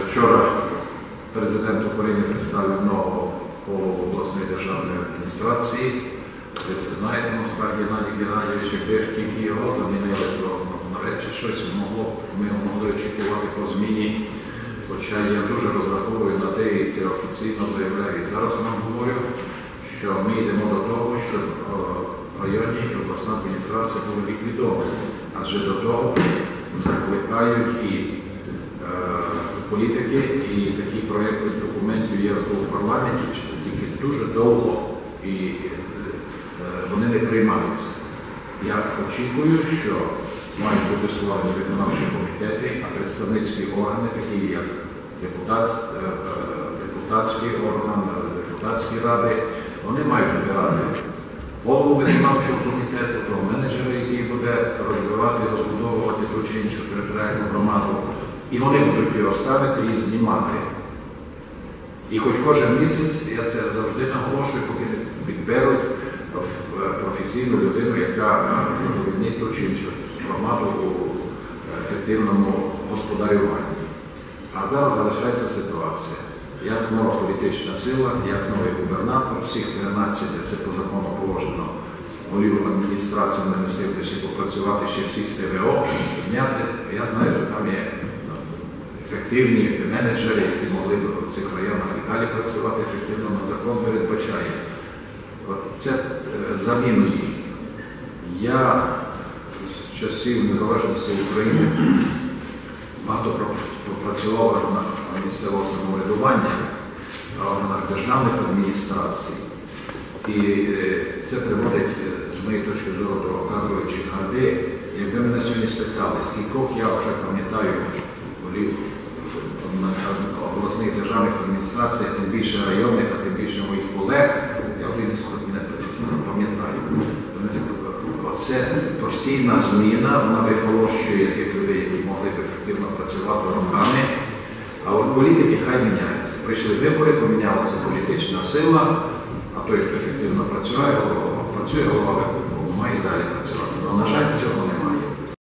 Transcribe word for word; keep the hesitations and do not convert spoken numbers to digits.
Вчора президент України представив нового голову обласної державної адміністрації. Ви це знаєте, насправді Геннадій Геннадійович, тільки його замінили, то навречі щось могло, ми могли очікувати по зміні. Хоча я дуже розраховую на те, і це офіційно заявляю. І зараз нам говорю, що ми йдемо до того, що районні і обласна адміністрація були ліквідовані. Адже до того закликають і е, політики, і такі проєкти документів є в парламенті, що тільки дуже довго і е, вони не приймаються. Я очікую, що мають бути створені виконавчі комітети, а представницькі органи, такі як депутат, е, депутатський орган, депутатські ради, вони мають вибирати голову виконавчого комітету, того менеджера, який буде розвивати, розбудовувати ту чи іншу територіальну громаду. І вони будуть його ставити і знімати. І хоч кожен місяць, я це завжди наголошую, поки не підберуть професійну людину, яка задовольнить ту чи іншу громаду у ефективному господарюванні. А зараз залишається ситуація. Як нова політична сила, як новий губернатор, всіх тринадцять, це по закону положено, голів адміністрації не носити ще попрацювати, ще всі з Т В О зняти. Я знаю, що там є ефективні менеджери, які могли б в цих районах і далі працювати ефективно, але закон передбачає. От це заміну їх. Я з часів незалежності України багато пропрацював в органах місцевого самоврядування, в органах державних адміністрацій. І це приводить, з моєї точки зору, до кадрової чехарди. Якби мене сьогодні спитали, скількох я вже пам'ятаю голів обласних державних адміністрацій, тим більше районних, а тим більше моїх колег, я вже не пам'ятаю. Оце постійна зміна, вона вихолощує тих людей, які могли б ефективно працювати роками. А от політики хай міняються. Прийшли вибори, помінялася політична сила, а той, хто ефективно працює, працює голова виконкому, має далі працювати. Але, на жаль, цього немає.